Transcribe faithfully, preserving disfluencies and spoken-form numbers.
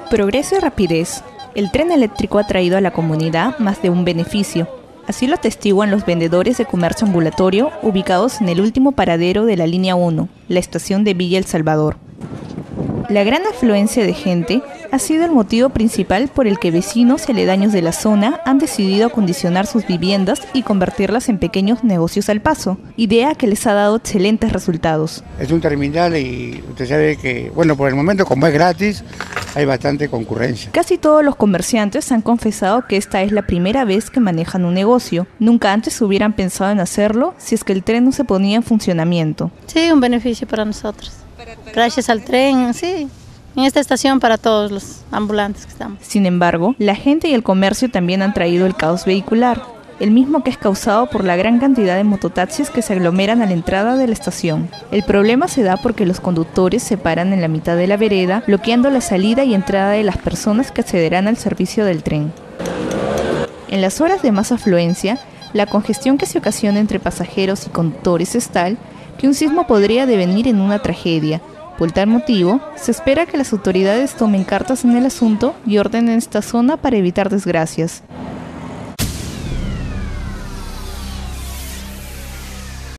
Progreso y rapidez. El tren eléctrico ha traído a la comunidad más de un beneficio. Así lo atestiguan los vendedores de comercio ambulatorio ubicados en el último paradero de la línea uno, la estación de Villa El Salvador. La gran afluencia de gente ha sido el motivo principal por el que vecinos y aledaños de la zona han decidido acondicionar sus viviendas y convertirlas en pequeños negocios al paso, idea que les ha dado excelentes resultados. Es un terminal y usted sabe que, bueno, por el momento como es gratis, hay bastante concurrencia. Casi todos los comerciantes han confesado que esta es la primera vez que manejan un negocio. Nunca antes hubieran pensado en hacerlo si es que el tren no se ponía en funcionamiento. Sí, un beneficio para nosotros. Gracias al tren, sí. En esta estación para todos los ambulantes que estamos. Sin embargo, la gente y el comercio también han traído el caos vehicular, el mismo que es causado por la gran cantidad de mototaxis que se aglomeran a la entrada de la estación. El problema se da porque los conductores se paran en la mitad de la vereda, bloqueando la salida y entrada de las personas que accederán al servicio del tren. En las horas de más afluencia, la congestión que se ocasiona entre pasajeros y conductores es tal que un sismo podría devenir en una tragedia. Por tal motivo, se espera que las autoridades tomen cartas en el asunto y ordenen esta zona para evitar desgracias.